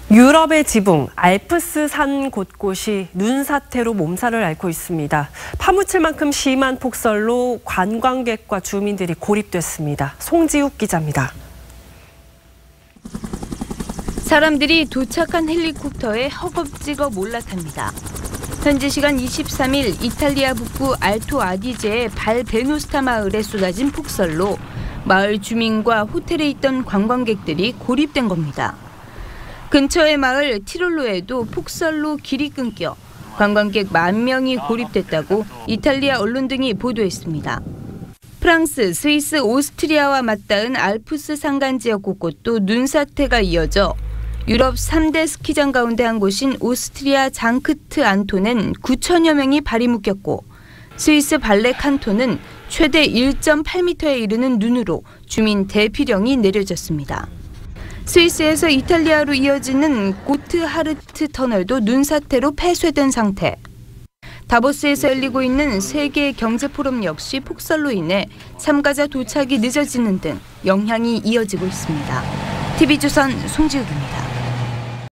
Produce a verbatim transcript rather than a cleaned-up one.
유럽의 지붕, 알프스 산 곳곳이 눈사태로 몸살을 앓고 있습니다. 파묻힐 만큼 심한 폭설로 관광객과 주민들이 고립됐습니다. 송지욱 기자입니다. 사람들이 도착한 헬리콥터에 허겁지겁 올라탑니다. 현지 시간 이십삼 일 이탈리아 북부 알토 아디제의 발베노스타 마을에 쏟아진 폭설로 마을 주민과 호텔에 있던 관광객들이 고립된 겁니다. 근처의 마을 티롤로에도 폭설로 길이 끊겨 관광객 만 명이 고립됐다고 이탈리아 언론 등이 보도했습니다. 프랑스, 스위스, 오스트리아와 맞닿은 알프스 산간 지역 곳곳도 눈사태가 이어져 유럽 삼 대 스키장 가운데 한 곳인 오스트리아 장크트 안토는 구천여 명이 발이 묶였고 스위스 발레 칸토는 최대 일 점 팔 미터에 이르는 눈으로 주민 대피령이 내려졌습니다. 스위스에서 이탈리아로 이어지는 고트하르트 터널도 눈사태로 폐쇄된 상태. 다보스에서 열리고 있는 세계 경제 포럼 역시 폭설로 인해 참가자 도착이 늦어지는 등 영향이 이어지고 있습니다. 티비조선 송지욱입니다.